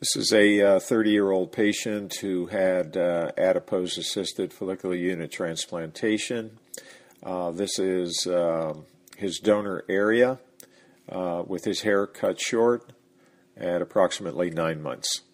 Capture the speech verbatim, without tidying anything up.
This is a thirty-year-old uh, patient who had uh, adipose-assisted follicular unit transplantation. Uh, this is uh, his donor area uh, with his hair cut short at approximately nine months.